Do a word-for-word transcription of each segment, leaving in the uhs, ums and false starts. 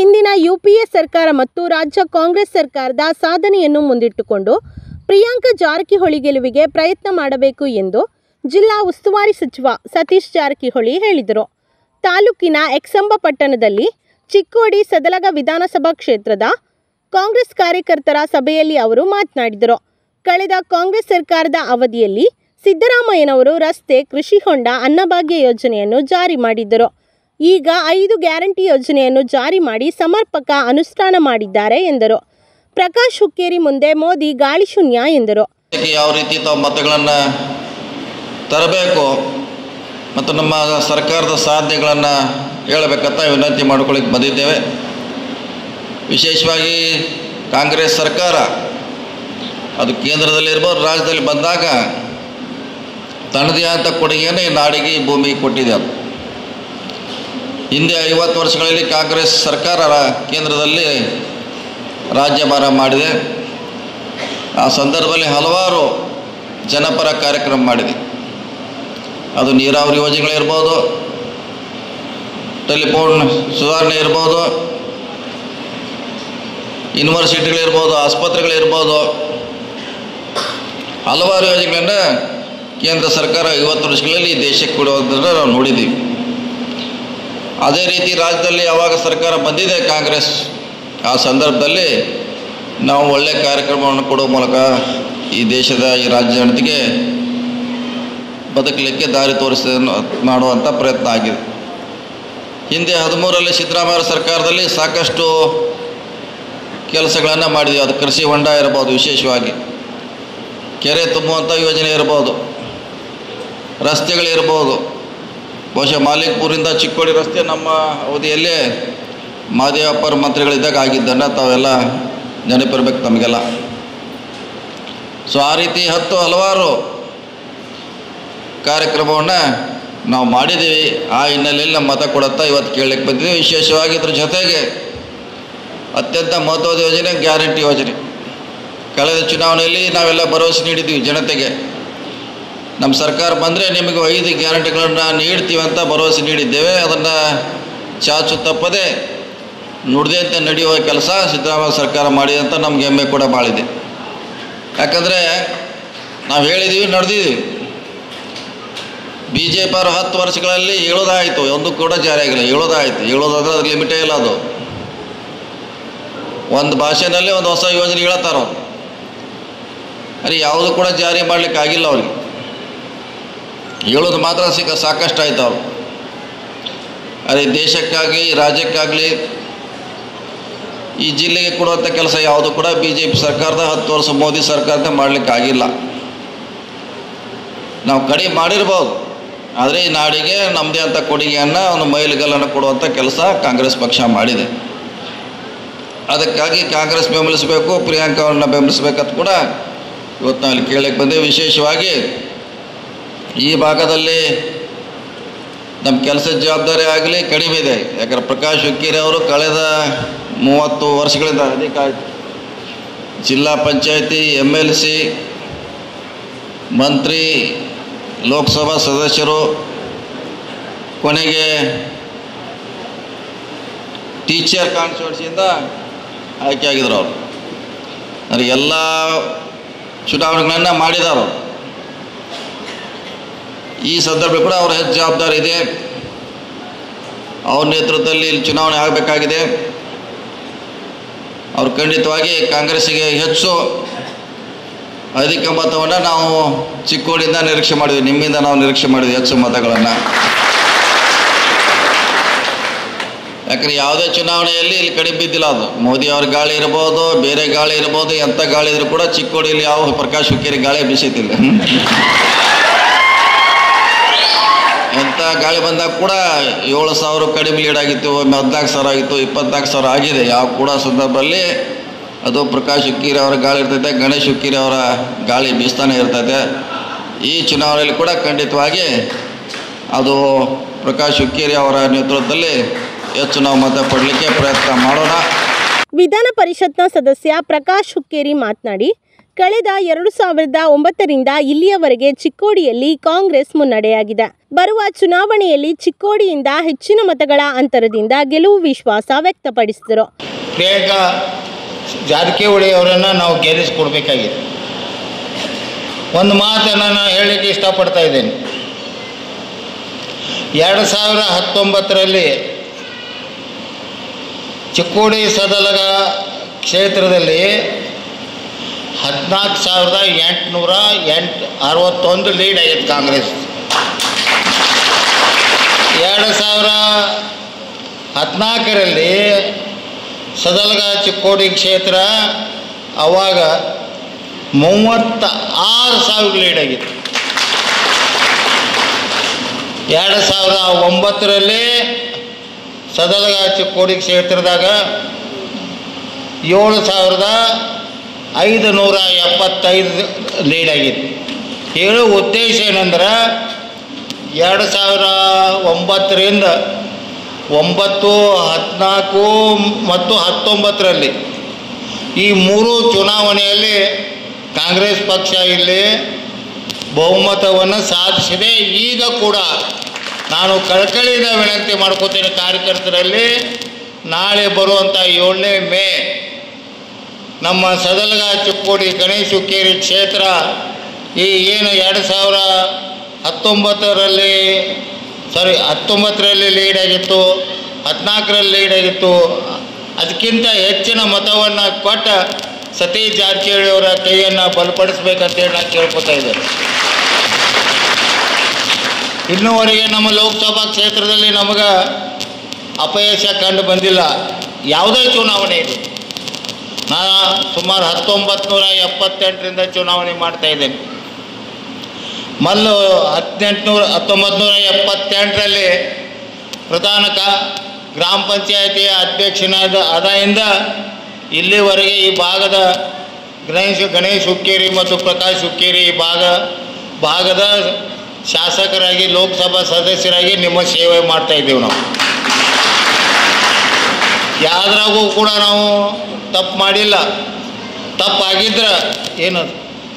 ಹಿಂದಿನ ಯುಪಿಎ ಸರ್ಕಾರ ಮತ್ತು ರಾಜ್ಯ ಕಾಂಗ್ರೆಸ್ ಸರ್ಕಾರದ ಸಾಧನೆಯನ್ನು ಮುಂದಿಟ್ಟುಕೊಂಡು ಪ್ರಿಯಾಂಕ ಜಾರಕಿಹೊಳಿ ಗೆಲುವಿಗೆ ಪ್ರಯತ್ನ ಮಾಡಬೇಕು ಎಂದು ಜಿಲ್ಲಾ ಉಸ್ತುವಾರಿ ಸಚಿವ ಸತೀಶ್ ಜಾರಕಿಹೊಳಿ ಹೇಳಿದರು. ತಾಲೂಕಿನ ಎಕ್ಸಂಬ ಪಟ್ಟಣದಲ್ಲಿ ಚಿಕ್ಕೋಡಿ ಸದಲಗ ವಿಧಾನಸಭಾ ಕ್ಷೇತ್ರದ ಕಾಂಗ್ರೆಸ್ ಕಾರ್ಯಕರ್ತರ ಸಭೆಯಲ್ಲಿ ಅವರು ಮಾತನಾಡಿದರು. ಕಳೆದ ಕಾಂಗ್ರೆಸ್ ಸರ್ಕಾರದ ಅವಧಿಯಲ್ಲಿ ಸಿದ್ದರಾಮಯ್ಯನವರು ರಸ್ತೆ, ಕೃಷಿ ಹೊಂಡ, ಅನ್ನಭಾಗ್ಯ ಯೋಜನೆಯನ್ನು ಜಾರಿ ಮಾಡಿದ್ದರು. ಈಗ ಐದು ಗ್ಯಾರಂಟಿ ಯೋಜನೆಯನ್ನು ಜಾರಿ ಮಾಡಿ ಸಮರ್ಪಕ ಅನುಷ್ಠಾನ ಮಾಡಿದ್ದಾರೆ ಎಂದರು. ಪ್ರಕಾಶ್ ಹುಕ್ಕೇರಿ ಮುಂದೆ ಮೋದಿ ಗಾಳಿ ಶೂನ್ಯ ಎಂದರು. ಯಾವ ರೀತಿ ತಾವು ಮತಗಳನ್ನು ತರಬೇಕು ಮತ್ತು ನಮ್ಮ ಸರ್ಕಾರದ ಸಾಧನೆಗಳನ್ನು ಹೇಳಬೇಕಂತ ವಿನಂತಿ ಮಾಡಿಕೊಳ್ಳಿಕ್ಕೆ ಬಂದಿದ್ದೇವೆ. ವಿಶೇಷವಾಗಿ ಕಾಂಗ್ರೆಸ್ ಸರ್ಕಾರ ಅದು ಕೇಂದ್ರದಲ್ಲಿರ್ಬೋದು, ರಾಜ್ಯದಲ್ಲಿ ಬಂದಾಗ ತನ್ನದೇ ಆದ ಕೊಡುಗೆಯನ್ನು ನಾಡಿಗೆ ಈ ಭೂಮಿಗೆ ಕೊಟ್ಟಿದೆ. ಅದು ಹಿಂದೆ ಐವತ್ತು ವರ್ಷಗಳಲ್ಲಿ ಕಾಂಗ್ರೆಸ್ ಸರ್ಕಾರ ಕೇಂದ್ರದಲ್ಲಿ ರಾಜ್ಯಭಾರ ಮಾಡಿದೆ. ಆ ಸಂದರ್ಭದಲ್ಲಿ ಹಲವಾರು ಜನಪರ ಕಾರ್ಯಕ್ರಮ ಮಾಡಿದೆ. ಅದು ನೀರಾವರಿ ಯೋಜನೆಗಳಿರ್ಬೋದು, ಟೆಲಿಫೋನ್ ಸುಧಾರಣೆ ಇರ್ಬೋದು, ಯೂನಿವರ್ಸಿಟಿಗಳಿರ್ಬೋದು, ಆಸ್ಪತ್ರೆಗಳಿರ್ಬೋದು, ಹಲವಾರು ಯೋಜನೆಗಳನ್ನು ಕೇಂದ್ರ ಸರ್ಕಾರ ಐವತ್ತು ವರ್ಷಗಳಲ್ಲಿ ದೇಶಕ್ಕೆ ಕೊಡುವುದನ್ನು ನಾವು ನೋಡಿದ್ದೀವಿ. ಅದೇ ರೀತಿ ರಾಜ್ಯದಲ್ಲಿ ಯಾವಾಗ ಸರ್ಕಾರ ಬಂದಿದೆ ಕಾಂಗ್ರೆಸ್, ಆ ಸಂದರ್ಭದಲ್ಲಿ ನಾವು ಒಳ್ಳೆಯ ಕಾರ್ಯಕ್ರಮವನ್ನು ಕೊಡುವ ಮೂಲಕ ಈ ದೇಶದ ಈ ರಾಜ್ಯ ಜನತೆಗೆ ಬದುಕಲಿಕ್ಕೆ ದಾರಿ ತೋರಿಸ ಮಾಡುವಂಥ ಪ್ರಯತ್ನ ಆಗಿದೆ. ಹಿಂದೆ ಹದಿಮೂರರಲ್ಲಿ ಸಿದ್ದರಾಮಯ್ಯ ಸರ್ಕಾರದಲ್ಲಿ ಸಾಕಷ್ಟು ಕೆಲಸಗಳನ್ನು ಮಾಡಿದ್ವಿ. ಅದು ಕೃಷಿ ಹೊಂಡ ಇರ್ಬೋದು, ವಿಶೇಷವಾಗಿ ಕೆರೆ ತುಂಬುವಂಥ ಯೋಜನೆ ಇರ್ಬೋದು, ರಸ್ತೆಗಳಿರ್ಬೋದು. ಬಹುಶಃ ಮಾಲಿಕ್ಪುರಿಂದ ಚಿಕ್ಕೋಡಿ ರಸ್ತೆ ನಮ್ಮ ಅವಧಿಯಲ್ಲೇ ಮಾದೇವಪ್ಪರ ಮಂತ್ರಿಗಳಿದ್ದಾಗ ಆಗಿದ್ದನ್ನು ತಾವೆಲ್ಲ ನೆನಪಿರ್ಬೇಕು ತಮಗೆಲ್ಲ. ಸೊ ಆ ರೀತಿ ಹತ್ತು ಹಲವಾರು ಕಾರ್ಯಕ್ರಮವನ್ನು ನಾವು ಮಾಡಿದ್ದೀವಿ. ಆ ಹಿನ್ನೆಲೆಯಲ್ಲಿ ನಮ್ಮ ಮತ ಕೊಡುತ್ತಾ ಇವತ್ತು ಕೇಳಲಿಕ್ಕೆ ಬಂದಿದ್ದೀವಿ. ವಿಶೇಷವಾಗಿ ಇದ್ರ ಜೊತೆಗೆ ಅತ್ಯಂತ ಮಹತ್ವದ ಯೋಜನೆ ಗ್ಯಾರಂಟಿ ಯೋಜನೆ. ಕಳೆದ ಚುನಾವಣೆಯಲ್ಲಿ ನಾವೆಲ್ಲ ಭರವಸೆ ನೀಡಿದ್ದೀವಿ ಜನತೆಗೆ. ನಮ್ಮ ಸರ್ಕಾರ ಬಂದರೆ ನಿಮಗೆ ಐದು ಗ್ಯಾರಂಟಿಗಳನ್ನು ನೀಡ್ತೀವಿ ಅಂತ ಭರವಸೆ ನೀಡಿದ್ದೇವೆ. ಅದನ್ನು ಚಾಚು ತಪ್ಪದೆ ನುಡಿದಂತೆ ನಡೆಯುವ ಕೆಲಸ ಸಿದ್ದರಾಮಯ್ಯ ಸರ್ಕಾರ ಮಾಡಿದೆ ಅಂತ ನಮ್ಗೆ ಹೆಮ್ಮೆ ಕೂಡ ಬಾಳಿದೆ. ಯಾಕಂದರೆ ನಾವು ಹೇಳಿದ್ದೀವಿ, ನಡೆದಿದ್ದೀವಿ. ಬಿ ಜೆ ಪಿ ಅವರು ಹತ್ತು ವರ್ಷಗಳಲ್ಲಿ ಹೇಳೋದಾಯಿತು, ಒಂದು ಕೂಡ ಜಾರಿ ಆಗಿಲ್ಲ. ಹೇಳೋದಾಯಿತು, ಹೇಳೋದಾದ್ರೆ ಅದು ಲಿಮಿಟೇ ಇಲ್ಲ. ಅದು ಒಂದು ಭಾಷೆನಲ್ಲಿ ಒಂದು ಹೊಸ ಯೋಜನೆ ಹೇಳ್ತಾರ ಅವ್ರು, ಅಲ್ಲಿ ಯಾವುದು ಕೂಡ ಜಾರಿ ಮಾಡಲಿಕ್ಕೆ ಆಗಿಲ್ಲ ಅವ್ರಿಗೆ. ಹೇಳೋದು ಮಾತ್ರ ಸಿಕ್ಕ ಸಾಕಷ್ಟು ಆಯ್ತು ಅವರು. ಅದೇ ದೇಶಕ್ಕಾಗಲಿ ರಾಜ್ಯಕ್ಕಾಗಲಿ ಈ ಜಿಲ್ಲೆಗೆ ಕೊಡುವಂಥ ಕೆಲಸ ಯಾವುದು ಕೂಡ ಬಿ ಜೆ ಪಿ ಸರ್ಕಾರದ ಹತ್ತು ವರ್ಷ ಮೋದಿ ಸರ್ಕಾರದ ಮಾಡಲಿಕ್ಕೆ ಆಗಿಲ್ಲ. ನಾವು ಕಡಿಮೆ ಮಾಡಿರ್ಬೋದು, ಆದರೆ ಈ ನಾಡಿಗೆ ನಮ್ಮದೇ ಅಂಥ ಕೊಡುಗೆಯನ್ನು ಒಂದು ಮೈಲಿಗಲ್ಲನ್ನು ಕೊಡುವಂಥ ಕೆಲಸ ಕಾಂಗ್ರೆಸ್ ಪಕ್ಷ ಮಾಡಿದೆ. ಅದಕ್ಕಾಗಿ ಕಾಂಗ್ರೆಸ್ ಬೆಂಬಲಿಸಬೇಕು, ಪ್ರಿಯಾಂಕವನ್ನು ಬೆಂಬಲಿಸಬೇಕಂತ ಕೂಡ ಇವತ್ತು ನಾವು ಇಲ್ಲಿ ಕೇಳಕ್ಕೆ ಬಂದೇವೆ. ವಿಶೇಷವಾಗಿ ಈ ಭಾಗದಲ್ಲಿ ನಮ್ಮ ಕೆಲಸದ ಜವಾಬ್ದಾರಿ ಆಗಲಿ ಕಡಿಮೆ ಇದೆ. ಯಾಕಂದರೆ ಪ್ರಕಾಶ್ ಹುಕ್ಕೇರಿ ಅವರು ಕಳೆದ ಮೂವತ್ತು ವರ್ಷಗಳಿಂದ ಅಧಿಕ ಆಯಿತು. ಜಿಲ್ಲಾ ಪಂಚಾಯತಿ, ಎಮ್ ಎಲ್ ಸಿ, ಮಂತ್ರಿ, ಲೋಕಸಭಾ ಸದಸ್ಯರು, ಕೊನೆಗೆ ಟೀಚರ್ ಕಾನ್ಸ್ಟಿಟ್ಯೂನ್ಸಿಯಿಂದ ಆಯ್ಕೆಯಾಗಿದ್ರು ಅವರು. ಅಂದರೆ ಎಲ್ಲ ಚುನಾವಣೆಗಳನ್ನು ಮಾಡಿದಾರು. ಈ ಸಂದರ್ಭ ಕೂಡ ಅವರ ಹೆಚ್ಚು ಜವಾಬ್ದಾರಿ ಇದೆ. ಅವ್ರ ನೇತೃತ್ವದಲ್ಲಿ ಇಲ್ಲಿ ಚುನಾವಣೆ ಆಗಬೇಕಾಗಿದೆ. ಅವರು ಖಂಡಿತವಾಗಿ ಕಾಂಗ್ರೆಸ್ಸಿಗೆ ಹೆಚ್ಚು ಅಧಿಕ ಮತವನ್ನು ನಾವು ಚಿಕ್ಕೋಡಿಯಿಂದ ನಿರೀಕ್ಷೆ ಮಾಡಿದ್ವಿ, ನಿಮ್ಮಿಂದ ನಾವು ನಿರೀಕ್ಷೆ ಮಾಡಿದ್ವಿ ಹೆಚ್ಚು ಮತಗಳನ್ನು. ಯಾಕಂದರೆ ಯಾವುದೇ ಚುನಾವಣೆಯಲ್ಲಿ ಇಲ್ಲಿ ಕಡಿಮೆ ಬಿದ್ದಿಲ್ಲ. ಅದು ಮೋದಿ ಅವ್ರ ಗಾಳಿ ಇರ್ಬೋದು, ಬೇರೆ ಗಾಳಿ ಇರ್ಬೋದು, ಎಂಥ ಗಾಳಿ ಇದ್ರೂ ಕೂಡ ಚಿಕ್ಕೋಡಿಯಲ್ಲಿ ಯಾವ ಪ್ರಕಾಶ್ ಹುಕ್ಕೇರಿ ಗಾಳಿ ಬೀಸೈತಿಲ್ಲ. ಎಂಥ ಗಾಳಿ ಬಂದಾಗ ಕೂಡ ಏಳು ಸಾವಿರ ಕಡಿಮೆ ಲೀಡ್ ಆಗಿತ್ತು, ಒಮ್ಮೆ ಹದಿನಾಲ್ಕು ಸಾವಿರ ಆಗಿತ್ತು, ಇಪ್ಪತ್ನಾಲ್ಕು ಸಾವಿರ ಆಗಿದೆ. ಯಾವ ಕೂಡ ಸಂದರ್ಭದಲ್ಲಿ ಅದು ಪ್ರಕಾಶ್ ಹುಕ್ಕೇರಿ ಅವರ ಗಾಳಿ ಇರ್ತೈತೆ, ಗಣೇಶ್ ಹುಕ್ಕೇರಿ ಅವರ ಗಾಳಿ ಬೀಸ್ತಾನೆ ಇರ್ತೈತೆ. ಈ ಚುನಾವಣೆಯಲ್ಲಿ ಕೂಡ ಖಂಡಿತವಾಗಿ ಅದು ಪ್ರಕಾಶ್ ಹುಕ್ಕೇರಿ ಅವರ ನೇತೃತ್ವದಲ್ಲಿ ಹೆಚ್ಚು ನಾವು ಮತ ಪಡಲಿಕ್ಕೆ ಪ್ರಯತ್ನ ಮಾಡೋಣ. ವಿಧಾನ ಪರಿಷತ್ನ ಸದಸ್ಯ ಪ್ರಕಾಶ್ ಹುಕ್ಕೇರಿ ಮಾತನಾಡಿ, ಕಳೆದ ಎರಡು ಸಾವಿರದ ಒಂಬತ್ತರಿಂದ ಇಲ್ಲಿಯವರೆಗೆ ಚಿಕ್ಕೋಡಿಯಲ್ಲಿ ಕಾಂಗ್ರೆಸ್ ಮುನ್ನಡೆಯಾಗಿದೆ. ಬರುವ ಚುನಾವಣೆಯಲ್ಲಿ ಚಿಕ್ಕೋಡಿಯಿಂದ ಹೆಚ್ಚಿನ ಮತಗಳ ಅಂತರದಿಂದ ಗೆಲುವು ವಿಶ್ವಾಸ ವ್ಯಕ್ತಪಡಿಸಿದರು. ಪ್ರಿಯಾಂಕಾ ಜಾರಕಿಹೊಳಿ ಅವರನ್ನು ನಾವು ಗೆಲ್ಲಿಸಿಕೊಡ್ಬೇಕಾಗಿದೆ. ಒಂದು ಮಾತನ್ನು ನಾನು ಹೇಳಲಿಕ್ಕೆ ಇಷ್ಟಪಡ್ತಾ ಇದ್ದೇನೆ. ಎರಡು ಸಾವಿರ ಹತ್ತೊಂಬತ್ತರಲ್ಲಿ ಚಿಕ್ಕೋಡಿ ಸದಲಗ ಕ್ಷೇತ್ರದಲ್ಲಿ ಹದಿನಾಲ್ಕು ಸಾವಿರದ ಎಂಟುನೂರ ಎಂಟು ಅರವತ್ತೊಂದು ಲೀಡ್ ಆಗಿತ್ತು ಕಾಂಗ್ರೆಸ್. ಎರಡು ಸಾವಿರ ಹದಿನಾಲ್ಕರಲ್ಲಿ ಸದಲಗ ಚಿಕ್ಕೋಡಿ ಕ್ಷೇತ್ರ ಅವಾಗ ಮೂವತ್ತ ಆರು ಸಾವಿರ ಲೀಡ್ ಆಗಿತ್ತು. ಎರಡು ಸಾವಿರದ ಒಂಬತ್ತರಲ್ಲಿ ಸದಲಗ ಚಿಕ್ಕೋಡಿ ಕ್ಷೇತ್ರದಾಗ ಏಳು ಸಾವಿರದ ಐದು ನೂರ ಎಪ್ಪತ್ತೈದು ಲೀಡ್ ಆಗಿತ್ತು. ಹೇಳೋ ಉದ್ದೇಶ ಏನಂದ್ರೆ ಎರಡು ಸಾವಿರ ಒಂಬತ್ತರಿಂದ ಒಂಬತ್ತು ಹದಿನಾಲ್ಕು ಮತ್ತು ಹತ್ತೊಂಬತ್ತರಲ್ಲಿ ಈ ಮೂರು ಚುನಾವಣೆಯಲ್ಲಿ ಕಾಂಗ್ರೆಸ್ ಪಕ್ಷ ಇಲ್ಲಿ ಬಹುಮತವನ್ನು ಸಾಧಿಸಿದೆ. ಈಗ ಕೂಡ ನಾನು ಕಳಕಳಿಯಿಂದ ವಿನಂತಿ ಮಾಡ್ಕೋತೇನೆ ಕಾರ್ಯಕರ್ತರಲ್ಲಿ, ನಾಳೆ ಬರುವಂಥ ಏಳನೇ ಮೇ ನಮ್ಮ ಸದಲಗ ಚಿಕ್ಕೋಡಿ ಗಣೇಶ್ ಹುಕ್ಕೇರಿ ಕ್ಷೇತ್ರ ಈ ಏನು ಎರಡು ಸಾವಿರ ಹತ್ತೊಂಬತ್ತರಲ್ಲಿ ಸಾರಿ ಹತ್ತೊಂಬತ್ತರಲ್ಲಿ ಲೀಡ್ ಆಗಿತ್ತು, ಹದಿನಾಲ್ಕರಲ್ಲಿ ಲೀಡ್ ಆಗಿತ್ತು, ಅದಕ್ಕಿಂತ ಹೆಚ್ಚಿನ ಮತವನ್ನು ಕೊಟ್ಟ ಸತೀಶ್ ಜಾರಕಿಹೊಳಿ ಅವರ ಕೈಯನ್ನು ಬಲಪಡಿಸ್ಬೇಕಂತೇಳಿ ನಾನು ಕೇಳ್ಕೊತಾ ಇದ್ದೇನೆ. ಇನ್ನೂವರೆಗೆ ನಮ್ಮ ಲೋಕಸಭಾ ಕ್ಷೇತ್ರದಲ್ಲಿ ನಮಗೆ ಅಪಯಶ ಕಂಡು ಬಂದಿಲ್ಲ. ಯಾವುದೇ ಚುನಾವಣೆ ಇದೆ, ನಾನು ಸುಮಾರು ಹತ್ತೊಂಬತ್ತು ನೂರ ಎಪ್ಪತ್ತೆಂಟರಿಂದ ಚುನಾವಣೆ ಮಾಡ್ತಾ ಇದ್ದೇನೆ. ಮೊದಲು ಹದಿನೆಂಟು ನೂರ ಹತ್ತೊಂಬತ್ತು ನೂರ ಎಪ್ಪತ್ತೆಂಟರಲ್ಲಿ ಪ್ರಧಾನ ಕ ಗ್ರಾಮ ಪಂಚಾಯತಿಯ ಅಧ್ಯಕ್ಷನಾದ ಆದಾಯಿಂದ ಇಲ್ಲಿವರೆಗೆ ಈ ಭಾಗದ ಗಣೇಶ್ ಗಣೇಶ್ ಹುಕ್ಕೇರಿ ಮತ್ತು ಪ್ರಕಾಶ್ ಹುಕ್ಕೇರಿ ಈ ಭಾಗ ಭಾಗದ ಶಾಸಕರಾಗಿ ಲೋಕಸಭಾ ಸದಸ್ಯರಾಗಿ ನಿಮ್ಮ ಸೇವೆ ಮಾಡ್ತಾ ಇದ್ದೀವಿ. ನಾವು ಯಾವುದ್ರಾಗೂ ಕೂಡ ನಾವು ತಪ್ಪು ಮಾಡಿಲ್ಲ. ತಪ್ಪಾಗಿದ್ರೆ ಏನದು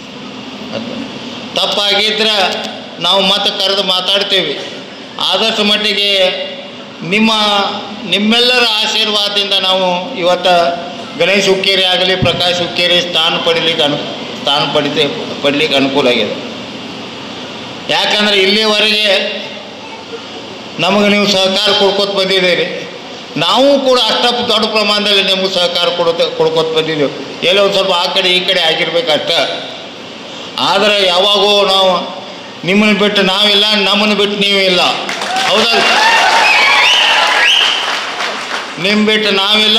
ತಪ್ಪಾಗಿದ್ರೆ ನಾವು ಮತ್ತೆ ಕರೆದು ಮಾತಾಡ್ತೀವಿ. ಆದಷ್ಟು ಮಟ್ಟಿಗೆ ನಿಮ್ಮ ನಿಮ್ಮೆಲ್ಲರ ಆಶೀರ್ವಾದದಿಂದ ನಾವು ಇವತ್ತು ಗಣೇಶ್ ಹುಕ್ಕೇರಿ ಆಗಲಿ ಪ್ರಕಾಶ್ ಹುಕ್ಕೇರಿ ಸ್ಥಾನ ಪಡಿಲಿಕ್ಕೆ ಅನು ಸ್ಥಾನ ಪಡಿತೆ ಪಡಲಿಕ್ಕೆ ಅನುಕೂಲ ಆಗಿದೆ. ಯಾಕಂದರೆ ಇಲ್ಲಿವರೆಗೆ ನಮಗೆ ನೀವು ಸಹಕಾರ ಕೊಡ್ಕೊತ ಬಂದಿದ್ದೀರಿ, ನಾವು ಕೂಡ ಅಷ್ಟಪ್ಪ ದೊಡ್ಡ ಪ್ರಮಾಣದಲ್ಲಿ ನಿಮಗೆ ಸಹಕಾರ ಕೊಡೋದು ಕೊಡ್ಕೊತ ಬಂದಿದ್ದೀವಿ. ಎಲ್ಲೋ ಒಂದು ಸ್ವಲ್ಪ ಆ ಕಡೆ ಈ ಕಡೆ ಆಗಿರ್ಬೇಕಷ್ಟ. ಆದರೆ ಯಾವಾಗೂ ನಾವು ನಿಮ್ಮನ್ನು ಬಿಟ್ಟು ನಾವಿಲ್ಲ, ನಮ್ಮನ್ನು ಬಿಟ್ಟು ನೀವು ಇಲ್ಲ. ಹೌದಲ್ಲ? ನಿಮ್ಮ ಬಿಟ್ಟು ನಾವಿಲ್ಲ,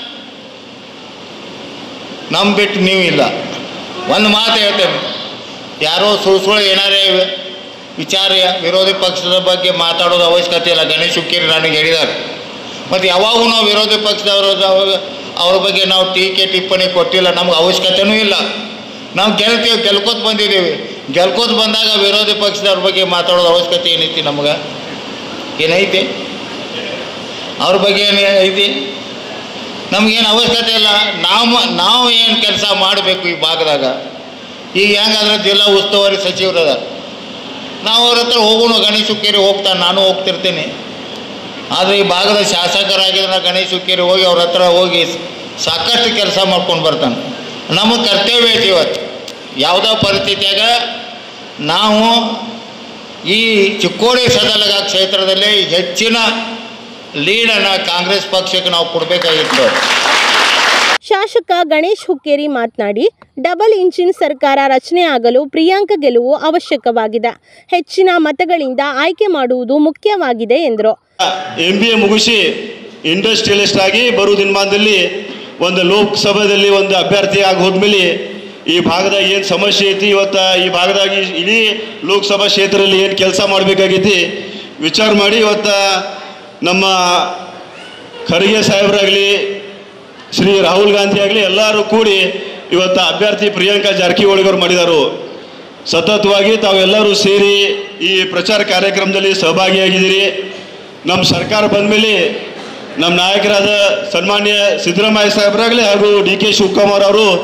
ನಮ್ಮ ಬಿಟ್ಟು ನೀವು ಇಲ್ಲ. ಒಂದು ಮಾತು ಹೇಳ್ತೇನೆ, ಯಾರೋ ಸುಳ್ಳು ಸುಳ್ಳು ಏನಾರೇ ವಿಚಾರ ವಿರೋಧಿ ಪಕ್ಷದ ಬಗ್ಗೆ ಮಾತಾಡೋದು ಅವಶ್ಯಕತೆ ಇಲ್ಲ. ಗಣೇಶ್ ಹುಕ್ಕೇರಿ ನನಗೆ ಹೇಳಿದ್ದಾರೆ. ಮತ್ತು ಯಾವಾಗೂ ನಾವು ವಿರೋಧಿ ಪಕ್ಷದವರು ಅವ್ರ ಬಗ್ಗೆ ನಾವು ಟೀಕೆ ಟಿಪ್ಪಣಿ ಕೊಟ್ಟಿಲ್ಲ, ನಮ್ಗೆ ಅವಶ್ಯಕತೆಯೂ ಇಲ್ಲ. ನಾವು ಗೆಲ್ತೀವಿ, ಗೆಲ್ಕೋತ ಬಂದಿದ್ದೀವಿ. ಗೆಲ್ಕೋತ ಬಂದಾಗ ವಿರೋಧಿ ಪಕ್ಷದವ್ರ ಬಗ್ಗೆ ಮಾತಾಡೋದು ಅವಶ್ಯಕತೆ ಏನೈತಿ? ನಮ್ಗೆ ಏನೈತಿ? ಅವ್ರ ಬಗ್ಗೆ ಏನು ಐತಿ? ನಮಗೇನು ಅವಶ್ಯಕತೆ ಇಲ್ಲ. ನಾವು ನಾವು ಏನು ಕೆಲಸ ಮಾಡಬೇಕು ಈ ಭಾಗದಾಗ? ಈಗ ಹೆಂಗಾದ್ರೆ ಜಿಲ್ಲಾ ಉಸ್ತುವಾರಿ ಸಚಿವರದ ನಾವು ಅವ್ರ ಹತ್ರ ಹೋಗೋಣ. ಗಣೇಶ್ ಹುಕ್ಕೇರಿ ಹೋಗ್ತಾನೆ, ನಾನು ಹೋಗ್ತಿರ್ತೀನಿ. ಆದರೆ ಈ ಭಾಗದ ಶಾಸಕರಾಗಿದ್ರೆ ಗಣೇಶ್ ಹುಕ್ಕೇರಿ ಹೋಗಿ ಅವ್ರ ಹತ್ರ ಹೋಗಿ ಸಾಕಷ್ಟು ಕೆಲಸ ಮಾಡ್ಕೊಂಡು ಬರ್ತಾನೆ. ನಮಗೆ ಕರ್ತವ್ಯ ಐತಿ ಇವತ್ತು ಯಾವುದೋ ಪರಿಸ್ಥಿತಿಯಾಗ ನಾವು ಈ ಚಿಕ್ಕೋಡಿ ಸದಲಗ ಕ್ಷೇತ್ರದಲ್ಲಿ ಹೆಚ್ಚಿನ ಲೀಡನ್ನು ಕಾಂಗ್ರೆಸ್ ಪಕ್ಷಕ್ಕೆ ನಾವು ಕೊಡಬೇಕಾಗಿತ್ತು. ಶಾಸಕ ಗಣೇಶ್ ಹುಕ್ಕೇರಿ ಮಾತನಾಡಿ, ಡಬಲ್ ಇಂಜಿನ್ ಸರ್ಕಾರ ರಚನೆ ಆಗಲು ಪ್ರಿಯಾಂಕ ಗೆಲುವು ಅವಶ್ಯಕವಾಗಿದೆ. ಹೆಚ್ಚಿನ ಮತಗಳಿಂದ ಆಯ್ಕೆ ಮಾಡುವುದು ಮುಖ್ಯವಾಗಿದೆ ಎಂದರು. ಎಂ ಬಿ ಎ ಮುಗಿಸಿ ಇಂಡಸ್ಟ್ರಿಯಲಿಸ್ಟ್ ಆಗಿ ಬರೋ ದಿನಮಾನದಲ್ಲಿ ಒಂದು ಲೋಕಸಭೆಯಲ್ಲಿ ಒಂದು ಅಭ್ಯರ್ಥಿ ಆಗಿ ಹೋದ್ಮೇಲೆ ಈ ಭಾಗದಾಗ ಏನು ಸಮಸ್ಯೆ ಐತಿ, ಇವತ್ತು ಈ ಭಾಗದಾಗ ಇಡೀ ಲೋಕಸಭಾ ಕ್ಷೇತ್ರದಲ್ಲಿ ಏನು ಕೆಲಸ ಮಾಡಬೇಕಾಗೈತಿ ವಿಚಾರ ಮಾಡಿ ಇವತ್ತು ನಮ್ಮ ಖರ್ಗೆ ಸಾಹೇಬರಾಗಲಿ ಶ್ರೀ ರಾಹುಲ್ ಗಾಂಧಿ ಆಗಲಿ ಎಲ್ಲರೂ ಕೂಡಿ ಇವತ್ತು ಅಭ್ಯರ್ಥಿ ಪ್ರಿಯಾಂಕಾ ಜಾರಕಿಹೊಳಿ ಅವರು ಮಾಡಿದರು. ಸತತವಾಗಿ ತಾವೆಲ್ಲರೂ ಸೇರಿ ಈ ಪ್ರಚಾರ ಕಾರ್ಯಕ್ರಮದಲ್ಲಿ ಸಹಭಾಗಿಯಾಗಿದ್ದೀರಿ. ನಮ್ಮ ಸರ್ಕಾರ ಬಂದ ಮೇಲೆ ನಮ್ಮ ನಾಯಕರಾದ ಸನ್ಮಾನ್ಯ ಸಿದ್ದರಾಮಯ್ಯ ಸಾಹೇಬರಾಗಲಿ ಹಾಗೂ ಡಿ ಕೆ ಶಿವಕುಮಾರ್ ಅವರು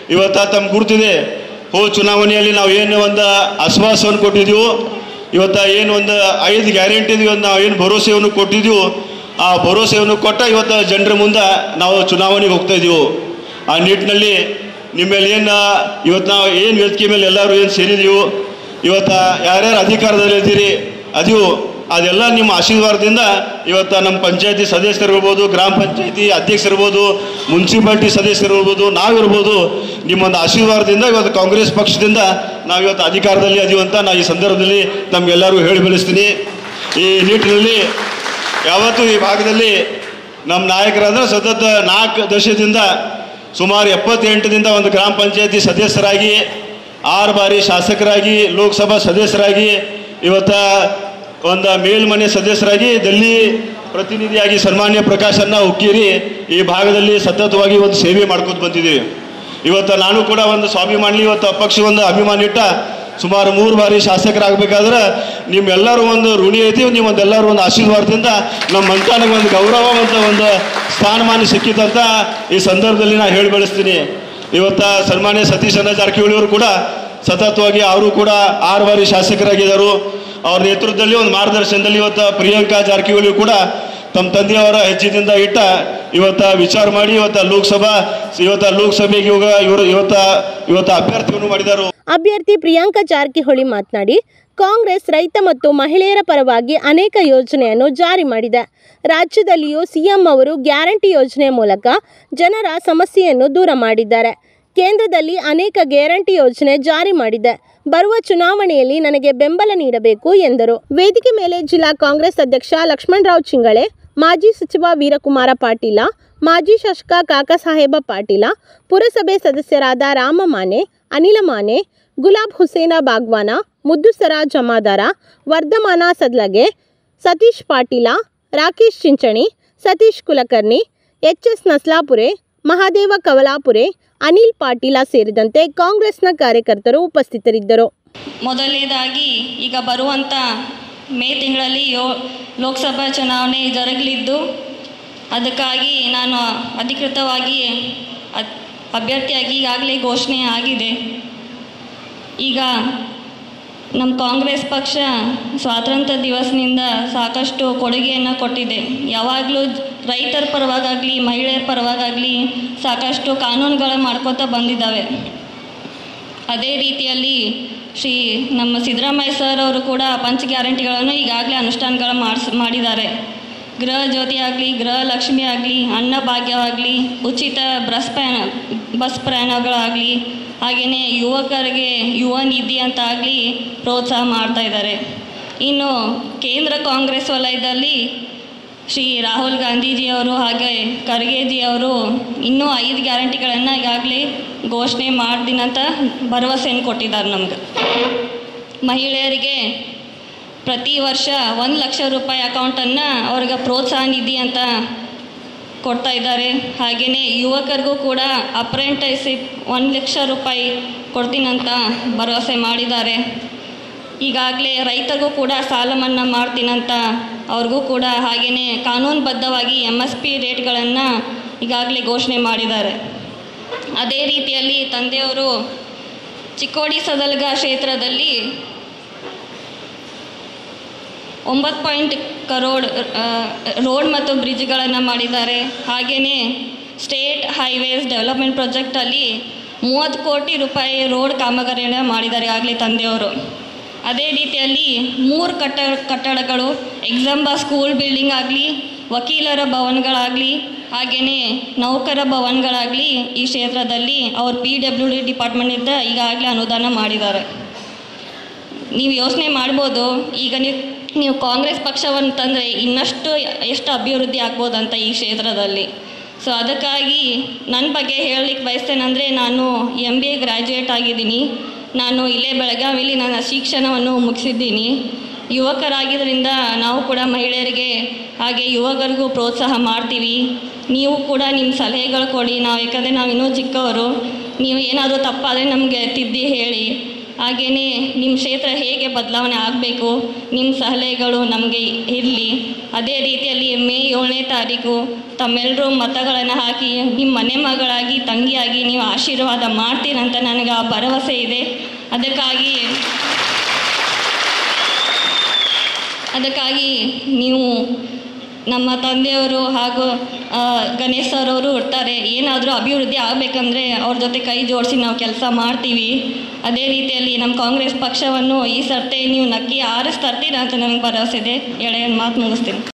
ಇವತ್ತು ತಮ್ಮ ಗುರುತಿದೆ. ಹೋದ ಚುನಾವಣೆಯಲ್ಲಿ ನಾವು ಏನು ಒಂದು ಆಶ್ವಾಸವನ್ನು ಕೊಟ್ಟಿದ್ದೀವೋ, ಇವತ್ತು ಏನು ಒಂದು ಐದು ಗ್ಯಾರಂಟಿ ಒಂದು ನಾವು ಏನು ಭರವಸೆಯನ್ನು ಕೊಟ್ಟಿದ್ದೀವೋ, ಆ ಭರವಸೆಯನ್ನು ಕೊಟ್ಟ ಇವತ್ತು ಜನರ ಮುಂದೆ ನಾವು ಚುನಾವಣೆಗೆ ಹೋಗ್ತಾ ಇದ್ದೀವಿ. ಆ ನಿಟ್ಟಿನಲ್ಲಿ ನಿಮ್ಮಲ್ಲಿ ಏನು ಇವತ್ತು ನಾವು ಏನು ವೇದಿಕೆ ಮೇಲೆ ಎಲ್ಲರೂ ಏನು ಸೇರಿದ್ದೀವೋ, ಇವತ್ತು ಯಾರ್ಯಾರು ಅಧಿಕಾರದಲ್ಲಿದ್ದೀರಿ ಅದು ಅದೆಲ್ಲ ನಿಮ್ಮ ಆಶೀರ್ವಾದದಿಂದ ಇವತ್ತು ನಮ್ಮ ಪಂಚಾಯತಿ ಸದಸ್ಯರಿರ್ಬೋದು, ಗ್ರಾಮ ಪಂಚಾಯತಿ ಅಧ್ಯಕ್ಷರಿರ್ಬೋದು, ಮುನ್ಸಿಪಾಲ್ಟಿ ಸದಸ್ಯರಿರ್ಬೋದು, ನಾವಿರ್ಬೋದು, ನಿಮ್ಮೊಂದು ಆಶೀರ್ವಾದದಿಂದ ಇವತ್ತು ಕಾಂಗ್ರೆಸ್ ಪಕ್ಷದಿಂದ ನಾವು ಇವತ್ತು ಅಧಿಕಾರದಲ್ಲಿ ಅದೀವಿ ಅಂತ ನಾನು ಈ ಸಂದರ್ಭದಲ್ಲಿ ನಮಗೆಲ್ಲರೂ ಹೇಳಿ ಬೆಳೆಸ್ತೀನಿ. ಈ ನಿಟ್ಟಿನಲ್ಲಿ ಯಾವತ್ತೂ ಈ ಭಾಗದಲ್ಲಿ ನಮ್ಮ ನಾಯಕರಾದ್ರೆ ಸತತ ನಾಲ್ಕು ದಶಕದಿಂದ ಸುಮಾರು ಎಪ್ಪತ್ತೆಂಟರಿಂದ ಒಂದು ಗ್ರಾಮ ಪಂಚಾಯತಿ ಸದಸ್ಯರಾಗಿ, ಆರು ಬಾರಿ ಶಾಸಕರಾಗಿ, ಲೋಕಸಭಾ ಸದಸ್ಯರಾಗಿ, ಇವತ್ತು ಒಂದು ಮೇಲ್ಮನೆ ಸದಸ್ಯರಾಗಿ, ಡೆಲ್ಲಿ ಪ್ರತಿನಿಧಿಯಾಗಿ ಸನ್ಮಾನ್ಯ ಪ್ರಕಾಶನ್ನ ಹುಕ್ಕೇರಿ ಈ ಭಾಗದಲ್ಲಿ ಸತತವಾಗಿ ಒಂದು ಸೇವೆ ಮಾಡ್ಕೊತ ಬಂದಿದ್ದೀವಿ. ಇವತ್ತು ನಾನು ಕೂಡ ಒಂದು ಸ್ವಾಭಿಮಾನಿ, ಇವತ್ತು ಪಕ್ಷ ಒಂದು ಅಭಿಮಾನಿ ಇಟ್ಟ ಸುಮಾರು ಮೂರು ಬಾರಿ ಶಾಸಕರಾಗಬೇಕಾದ್ರೆ ನಿಮ್ಮೆಲ್ಲರೂ ಒಂದು ಋಣಿ ಐತಿ. ನಿಮ್ಮೊಂದೆಲ್ಲರೂ ಒಂದು ಆಶೀರ್ವಾದದಿಂದ ನಮ್ಮ ಮಂಟಾನಿಗೆ ಒಂದು ಗೌರವ ಮತ್ತು ಒಂದು ಸ್ಥಾನಮಾನ ಸಿಕ್ಕಿತಂತ ಈ ಸಂದರ್ಭದಲ್ಲಿ ನಾನು ಹೇಳಿ ಬೆಳೆಸ್ತೀನಿ. ಇವತ್ತು ಸನ್ಮಾನ್ಯ ಸತೀಶ್ ಅಣ್ಣ ಜಾರಕಿಹೊಳಿ ಅವರು ಕೂಡ ಸತತವಾಗಿ ಅವರು ಕೂಡ ಆರು ಬಾರಿ ಶಾಸಕರಾಗಿದ್ದರು. ಅವ್ರ ನೇತೃತ್ವದಲ್ಲಿ ಒಂದು ಮಾರ್ಗದರ್ಶನದಲ್ಲಿ ಇವತ್ತು ಪ್ರಿಯಾಂಕಾ ಜಾರಕಿಹೊಳಿ ಕೂಡ ತಮ್ಮ ತಂದೆಯವರ ಹೆಜ್ಜೆದಿಂದ ಇಟ್ಟ ಇವತ್ತು ವಿಚಾರ ಮಾಡಿ ಇವತ್ತು ಲೋಕಸಭಾ ಇವತ್ತು ಲೋಕಸಭೆಗೆ ಇವಾಗ ಇವರು ಇವತ್ತು ಇವತ್ತು ಅಭ್ಯರ್ಥಿಯನ್ನು ಮಾಡಿದರು. ಅಭ್ಯರ್ಥಿ ಪ್ರಿಯಾಂಕಾ ಜಾರಕಿಹೊಳಿ ಮಾತನಾಡಿ, ಕಾಂಗ್ರೆಸ್ ರೈತ ಮತ್ತು ಮಹಿಳೆಯರ ಪರವಾಗಿ ಅನೇಕ ಯೋಜನೆಯನ್ನು ಜಾರಿ ಮಾಡಿದೆ. ರಾಜ್ಯದಲ್ಲಿಯೂ ಸಿಎಂ ಅವರು ಗ್ಯಾರಂಟಿ ಯೋಜನೆ ಮೂಲಕ ಜನರ ಸಮಸ್ಯೆಯನ್ನು ದೂರ ಮಾಡಿದ್ದಾರೆ. ಕೇಂದ್ರದಲ್ಲಿ ಅನೇಕ ಗ್ಯಾರಂಟಿ ಯೋಜನೆ ಜಾರಿ ಮಾಡಿದೆ. ಬರುವ ಚುನಾವಣೆಯಲ್ಲಿ ನನಗೆ ಬೆಂಬಲ ನೀಡಬೇಕು ಎಂದರು. ವೇದಿಕೆ ಮೇಲೆ ಜಿಲ್ಲಾ ಕಾಂಗ್ರೆಸ್ ಅಧ್ಯಕ್ಷ ಲಕ್ಷ್ಮಣರಾವ್ ಚಿಂಗಳೆ, ಮಾಜಿ ಸಚಿವ ವೀರಕುಮಾರ ಪಾಟೀಲ, ಮಾಜಿ ಶಾಸಕ ಕಾಕಾಸಾಹೇಬ ಪಾಟೀಲ, ಪುರಸಭೆ ಸದಸ್ಯರಾದ ರಾಮ ಮಾನೆ, ಅನಿಲ ಮಾನೆ, ಗುಲಾಬ್ ಹುಸೇನ ಬಾಗ್ವಾನ, ಮುದ್ದುಸರ ಜಮಾದಾರ, ವರ್ಧಮಾನ ಸದ್ಲಗೆ, ಸತೀಶ್ ಪಾಟೀಲ, ರಾಕೇಶ್ ಚಿಂಚಣಿ, ಸತೀಶ್ ಕುಲಕರ್ಣಿ, ಎಚ್ ಎಸ್ ನಸ್ಲಾಪುರೆ, ಮಹಾದೇವ ಕವಲಾಪುರೆ, ಅನಿಲ್ ಪಾಟೀಲ ಸೇರಿದಂತೆ ಕಾಂಗ್ರೆಸ್ನ ಕಾರ್ಯಕರ್ತರು ಉಪಸ್ಥಿತರಿದ್ದರು. ಮೊದಲನೇದಾಗಿ ಈಗ ಬರುವಂಥ ಮೇ ತಿಂಗಳಲ್ಲಿ ಯೋ ಲೋಕಸಭಾ ಚುನಾವಣೆ ಜರುಗಲಿದ್ದು, ಅದಕ್ಕಾಗಿ ನಾನು ಅಧಿಕೃತವಾಗಿ ಅಭ್ಯರ್ಥಿಯಾಗಿ ಈಗಾಗಲೇ ಘೋಷಣೆ ಆಗಿದೆ. ಈಗ ನಮ್ಮ ಕಾಂಗ್ರೆಸ್ ಪಕ್ಷ ಸ್ವಾತಂತ್ರ್ಯ ದಿವಸದಿಂದ ಸಾಕಷ್ಟು ಕೊಡುಗೆಯನ್ನು ಕೊಟ್ಟಿದೆ. ಯಾವಾಗಲೂ ರೈತರ ಪರವಾಗಲಿ ಮಹಿಳೆಯರ ಪರವಾಗಲಿ ಸಾಕಷ್ಟು ಕಾನೂನುಗಳು ಮಾಡ್ಕೋತಾ ಬಂದಿದ್ದಾವೆ. ಅದೇ ರೀತಿಯಲ್ಲಿ ಶ್ರೀ ನಮ್ಮ ಸಿದ್ದರಾಮಯ್ಯ ಸರ್ ಅವರು ಕೂಡ ಪಂಚ ಗ್ಯಾರಂಟಿಗಳನ್ನು ಈಗಾಗಲೇ ಅನುಷ್ಠಾನಗಳು ಮಾಡಿಸ್ ಮಾಡಿದ್ದಾರೆ. ಗೃಹ ಜ್ಯೋತಿ ಆಗಲಿ, ಗೃಹ ಲಕ್ಷ್ಮಿ ಆಗಲಿ, ಅನ್ನಭಾಗ್ಯವಾಗಲಿ, ಉಚಿತ ಬಸ್ ಪ್ರಯಾಣ ಬಸ್ ಪ್ರಯಾಣಗಳಾಗಲಿ, ಹಾಗೆಯೇ ಯುವಕರಿಗೆ ಯುವ ನಿಧಿ ಅಂತ ಆಗಲಿ ಪ್ರೋತ್ಸಾಹ ಮಾಡ್ತಾ ಇದ್ದಾರೆ. ಇನ್ನು ಕೇಂದ್ರ ಕಾಂಗ್ರೆಸ್ ವಲಯದಲ್ಲಿ ಶ್ರೀ ರಾಹುಲ್ ಗಾಂಧೀಜಿಯವರು ಹಾಗೆ ಖರ್ಗೆಜಿಯವರು ಇನ್ನೂ ಐದು ಗ್ಯಾರಂಟಿಗಳನ್ನು ಈಗಾಗಲೇ ಘೋಷಣೆ ಮಾಡ್ದಿನಂತ ಭರವಸೆಯನ್ನು ಕೊಟ್ಟಿದ್ದಾರೆ ನಮ್ಗೆ. ಮಹಿಳೆಯರಿಗೆ ಪ್ರತಿ ವರ್ಷ ಒಂದು ಲಕ್ಷ ರೂಪಾಯಿ ಅಕೌಂಟನ್ನು ಅವ್ರಿಗೆ ಪ್ರೋತ್ಸಾಹ ನಿಧಿ ಅಂತ ಕೊಡ್ತಾ ಇದ್ದಾರೆ. ಹಾಗೆಯೇ ಯುವಕರಿಗೂ ಕೂಡ ಅಪ್ರೆಂಟಿಸ್ಶಿಪ್ ಒಂದು ಲಕ್ಷ ರೂಪಾಯಿ ಕೊಡ್ತೀನಂತ ಭರವಸೆ ಮಾಡಿದ್ದಾರೆ. ಈಗಾಗಲೇ ರೈತರಿಗೂ ಕೂಡ ಸಾಲ ಮನ್ನಾ ಮಾಡ್ತೀನಂತ ಅವ್ರಿಗೂ ಕೂಡ ಹಾಗೆಯೇ ಕಾನೂನುಬದ್ಧವಾಗಿ ಎಮ್ ಎಸ್ ಪಿ ರೇಟ್ಗಳನ್ನು ಈಗಾಗಲೇ ಘೋಷಣೆ ಮಾಡಿದ್ದಾರೆ. ಅದೇ ರೀತಿಯಲ್ಲಿ ತಂದೆಯವರು ಚಿಕ್ಕೋಡಿ ಸದಲ್ಗ ಕ್ಷೇತ್ರದಲ್ಲಿ ಒಂಬತ್ತು ಪಾಯಿಂಟ್ ಕರೋಡ್ ರೋಡ್ ಮತ್ತು ಬ್ರಿಡ್ಜ್ಗಳನ್ನು ಮಾಡಿದ್ದಾರೆ. ಹಾಗೆಯೇ ಸ್ಟೇಟ್ ಹೈವೇಸ್ ಡೆವಲಪ್ಮೆಂಟ್ ಪ್ರಾಜೆಕ್ಟಲ್ಲಿ ಮೂವತ್ತು ಕೋಟಿ ರೂಪಾಯಿ ರೋಡ್ ಕಾಮಗಾರಿಯನ್ನು ಮಾಡಿದ್ದಾರೆ ಆಗಲೇ ತಂದೆಯವರು. ಅದೇ ರೀತಿಯಲ್ಲಿ ಮೂರು ಕಟ್ಟ ಕಟ್ಟಡಗಳು ಎಕ್ಸಾಂಬ ಸ್ಕೂಲ್ ಬಿಲ್ಡಿಂಗ್ ಆಗಲಿ, ವಕೀಲರ ಭವನಗಳಾಗಲಿ, ಹಾಗೆಯೇ ನೌಕರ ಭವನಗಳಾಗಲಿ ಈ ಕ್ಷೇತ್ರದಲ್ಲಿ ಅವರು ಪಿ ಡಬ್ಲ್ಯೂ ಡಿ ಡಿಪಾರ್ಟ್ಮೆಂಟಿಂದ ಈಗಾಗಲೇ ಅನುದಾನ ಮಾಡಿದ್ದಾರೆ. ನೀವು ಯೋಚನೆ ಮಾಡ್ಬೋದು, ಈಗ ನೀವು ನೀವು ಕಾಂಗ್ರೆಸ್ ಪಕ್ಷವನ್ನು ತಂದರೆ ಇನ್ನಷ್ಟು ಎಷ್ಟು ಅಭಿವೃದ್ಧಿ ಆಗ್ಬೋದಂತ ಈ ಕ್ಷೇತ್ರದಲ್ಲಿ. ಸೊ ಅದಕ್ಕಾಗಿ ನನ್ನ ಬಗ್ಗೆ ಹೇಳಲಿಕ್ಕೆ ಬಯಸ್ತೇನೆಂದರೆ, ನಾನು ಎಮ್ ಬಿ ಎ ಗ್ರ್ಯಾಜುಯೇಟ್ ಆಗಿದ್ದೀನಿ. ನಾನು ಇಲ್ಲೇ ಬೆಳಗಾವಿಯಲ್ಲಿ ನನ್ನ ಶಿಕ್ಷಣವನ್ನು ಮುಗಿಸಿದ್ದೀನಿ. ಯುವಕರಾಗಿದ್ದರಿಂದ ನಾವು ಕೂಡ ಮಹಿಳೆಯರಿಗೆ ಹಾಗೆ ಯುವಕರಿಗೂ ಪ್ರೋತ್ಸಾಹ ಮಾಡ್ತೀವಿ. ನೀವು ಕೂಡ ನಿಮ್ಮ ಸಲಹೆಗಳು ಕೊಡಿ. ನಾವು ಯಾಕಂದರೆ ನಾವು ಇನ್ನೂ ಚಿಕ್ಕವರು, ನೀವು ಏನಾದರೂ ತಪ್ಪಾದರೆ ನಮಗೆ ತಿದ್ದಿ ಹೇಳಿ. ಹಾಗೆಯೇ ನಿಮ್ಮ ಕ್ಷೇತ್ರ ಹೇಗೆ ಬದಲಾವಣೆ ಆಗಬೇಕು, ನಿಮ್ಮ ಸಲಹೆಗಳು ನಮಗೆ ಇರಲಿ. ಅದೇ ರೀತಿಯಲ್ಲಿ ಮೇ ಏಳನೇ ತಾರೀಕು ತಮ್ಮೆಲ್ಲರೂ ಮತಗಳನ್ನು ಹಾಕಿ ನಿಮ್ಮ ಮನೆ ಮಗಳಾಗಿ ತಂಗಿಯಾಗಿ ನೀವು ಆಶೀರ್ವಾದ ಮಾಡ್ತೀರಂತ ನನಗೆ ಆ ಭರವಸೆ ಇದೆ. ಅದಕ್ಕಾಗಿ ಅದಕ್ಕಾಗಿ ನೀವು ನಮ್ಮ ತಂದೆಯವರು ಹಾಗೂ ಗಣೇಶ್ ಸರ್ ಅವರು ಇರ್ತಾರೆ, ಏನಾದರೂ ಅಭಿವೃದ್ಧಿ ಆಗಬೇಕಂದ್ರೆ ಅವ್ರ ಜೊತೆ ಕೈ ಜೋಡಿಸಿ ನಾವು ಕೆಲಸ ಮಾಡ್ತೀವಿ. ಅದೇ ರೀತಿಯಲ್ಲಿ ನಮ್ಮ ಕಾಂಗ್ರೆಸ್ ಪಕ್ಷವನ್ನು ಈ ಸರ್ತಿ ನೀವು ನಕ್ಕಿ ಆರಿಸ್ತಾ ಇರ್ತೀರ ಅಂತ ನನಗೆ ಭರವಸೆ ಇದೆ. ಎಳೆಯ ಮಾತು ಮುಗಿಸ್ತೀನಿ.